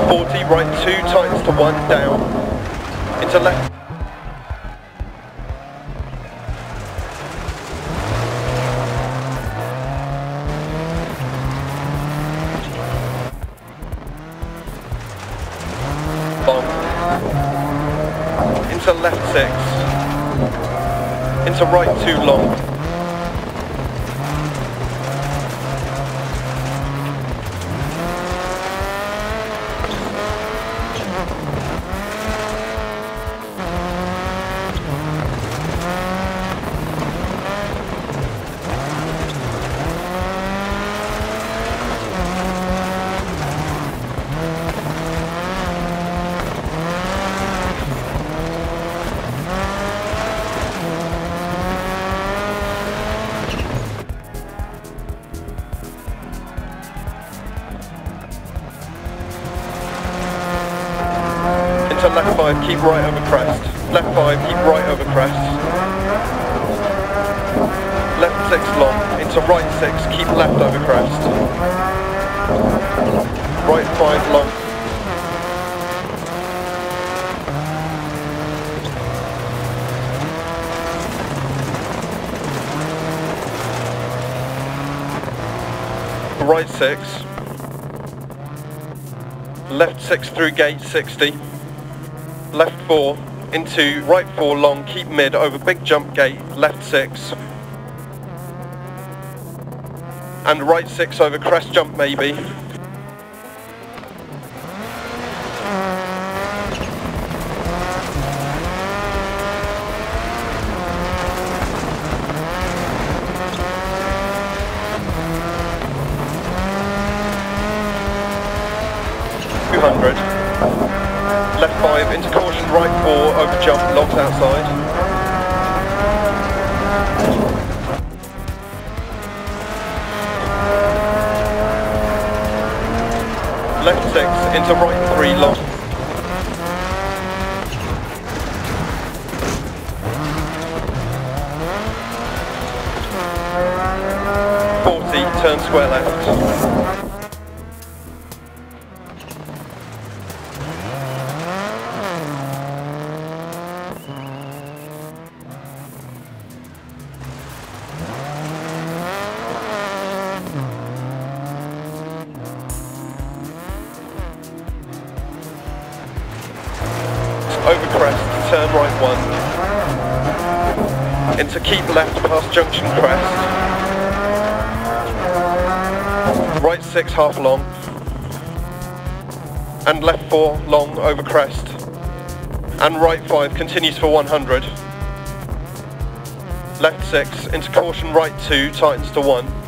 40, right 2, tightens to 1, down, into left. Long, into left 6, into right 2 long, into left 5, keep right over crest, left 5, keep right over crest, left 6 long, into right 6, keep left over crest, right 5 long, right 6, left 6 through gate 60, left 4 into right 4 long, keep mid over big jump gate, left 6, and right 6 over crest jump maybe, left 5 into caution, right 4 over jump, logs outside, left 6 into right 3 long, turn square left. Over crest, turn right 1. Into keep left past junction crest. Right 6 half long. And left 4 long over crest. And right 5 continues for 100. Left 6 into caution right 2 tightens to 1.